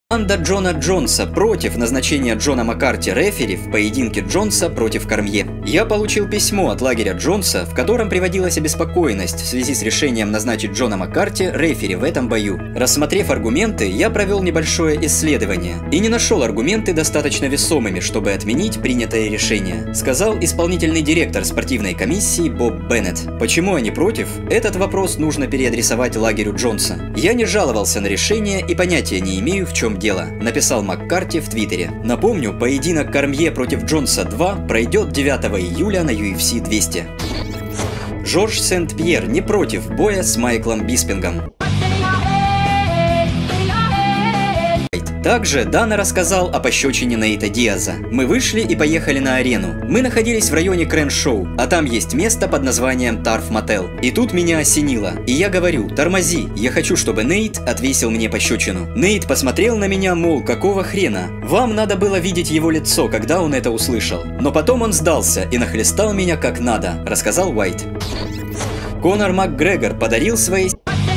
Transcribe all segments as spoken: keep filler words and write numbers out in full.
Команда Джона Джонса против назначения Джона Маккарти рефери в поединке Джонса против Кормье. Я получил письмо от лагеря Джонса, в котором приводилась обеспокоенность в связи с решением назначить Джона Маккарти рефери в этом бою. Рассмотрев аргументы, я провел небольшое исследование и не нашел аргументы достаточно весомыми, чтобы отменить принятое решение, сказал исполнительный директор спортивной комиссии Боб Беннет. Почему они против? Этот вопрос нужно переадресовать лагерю Джонса. Я не жаловался на решение и понятия не имею, в чем дело, написал Маккарти в Твиттере. Напомню, поединок Кормье против Джонса два пройдет девятого июля на ю эф си двести. Жорж Сент-Пьер не против боя с Майклом Биспингом. Также Дана рассказал о пощечине Нейта Диаза. Мы вышли и поехали на арену. Мы находились в районе Креншоу, а там есть место под названием Тарф Мотел. И тут меня осенило. И я говорю: тормози, я хочу, чтобы Нейт отвесил мне пощечину. Нейт посмотрел на меня, мол, какого хрена? Вам надо было видеть его лицо, когда он это услышал. Но потом он сдался и нахлестал меня как надо, рассказал Уайт. Конор Макгрегор подарил своей...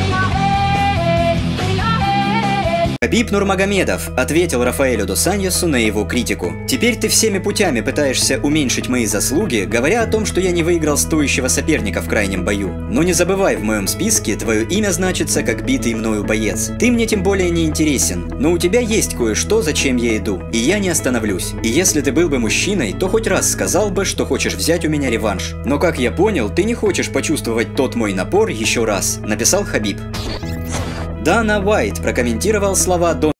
Хабиб Нурмагомедов ответил Рафаэлю дос Аньосу на его критику. «Теперь ты всеми путями пытаешься уменьшить мои заслуги, говоря о том, что я не выиграл стоящего соперника в крайнем бою. Но не забывай, в моем списке твое имя значится как битый мною боец. Ты мне тем более не интересен, но у тебя есть кое-что, зачем я иду, и я не остановлюсь. И если ты был бы мужчиной, то хоть раз сказал бы, что хочешь взять у меня реванш. Но как я понял, ты не хочешь почувствовать тот мой напор еще раз», написал Хабиб. Дана Уайт прокомментировал слова Дона